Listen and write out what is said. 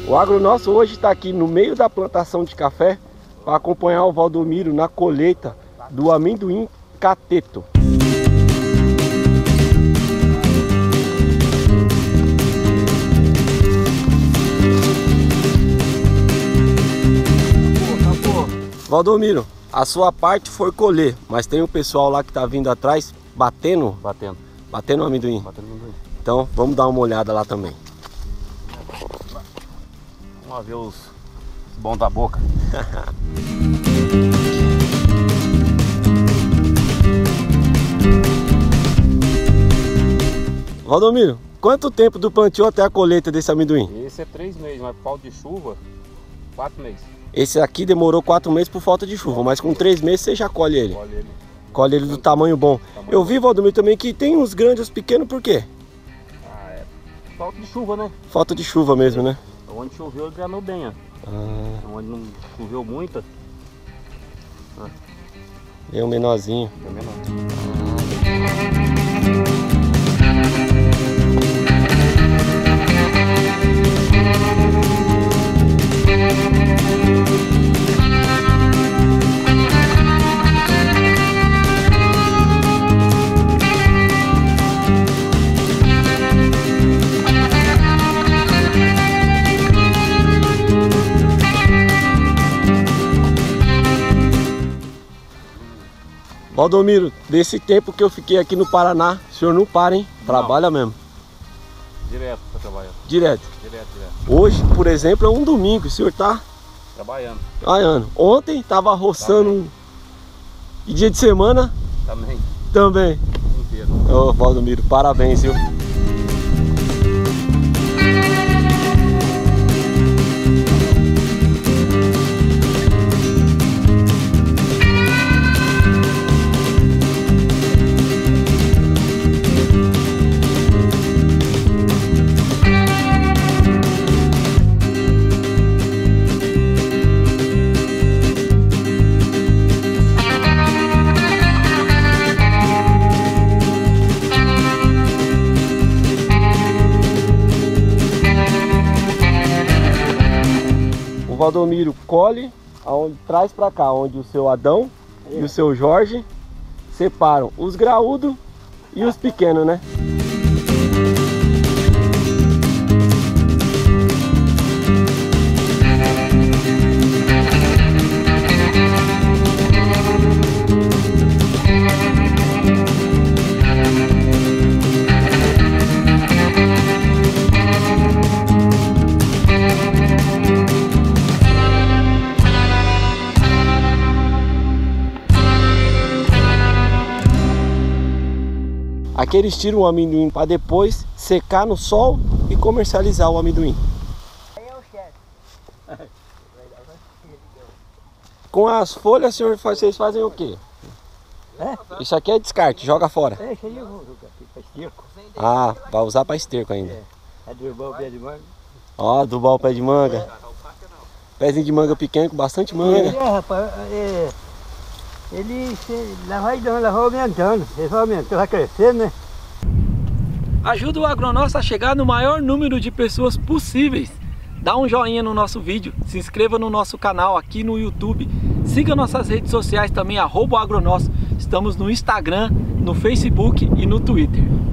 O Agronosso hoje está aqui no meio da plantação de café para acompanhar o Valdomiro na colheita do amendoim cateto. Valdomiro, a sua parte foi colher, mas tem um pessoal lá que tá vindo atrás batendo o amendoim. Então vamos dar uma olhada lá também. Vamos ver os bons da boca. Valdomiro, quanto tempo do plantio até a colheita desse amendoim? Esse é 3 meses, mas por falta de chuva, 4 meses. Esse aqui demorou 4 meses por falta de chuva, mas com 3 meses você já colhe ele. Colhe ele do tamanho bom. Eu vi, Valdomiro, também que tem uns grandes e uns pequenos, por quê? É falta de chuva, né? Falta de chuva mesmo, né? Onde choveu ele granou bem, ó. Onde não choveu muito. É um menorzinho. É menor. Valdomiro, desse tempo que eu fiquei aqui no Paraná, o senhor não para, hein? Trabalha mesmo. Direto pra trabalhar. Direto. Direto. Hoje, por exemplo, é um domingo, o senhor tá Trabalhando. trabalhando. Ontem tava roçando e dia de semana também. Inteiro. Ô, Valdomiro, parabéns, viu? O Valdomiro colhe, traz pra cá, onde o seu Adão e o seu Jorge separam os graúdos e os pequenos, né? Aqui eles tiram o amendoim para depois secar no sol e comercializar o amendoim. Com as folhas, senhor, vocês fazem o quê? Isso aqui é descarte, joga fora. Isso aí eu vou jogar aqui para esterco. Ah, vai usar para esterco ainda. Adubar o pé de manga. Ó, adubar o pé de manga. Pezinho de manga pequeno com bastante manga. Rapaz, ele lá vai aumentando. Ele vai aumentando, vai crescendo, né? Ajuda o Agronosso a chegar no maior número de pessoas possíveis. Dá um joinha no nosso vídeo, se inscreva no nosso canal aqui no YouTube. Siga nossas redes sociais também, @Agronosso. Estamos no Instagram, no Facebook e no Twitter.